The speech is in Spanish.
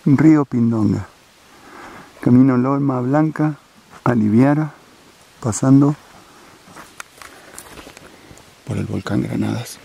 Río Pindonga. Camino Loma Blanca a Liviara, pasando por el volcán Granadas.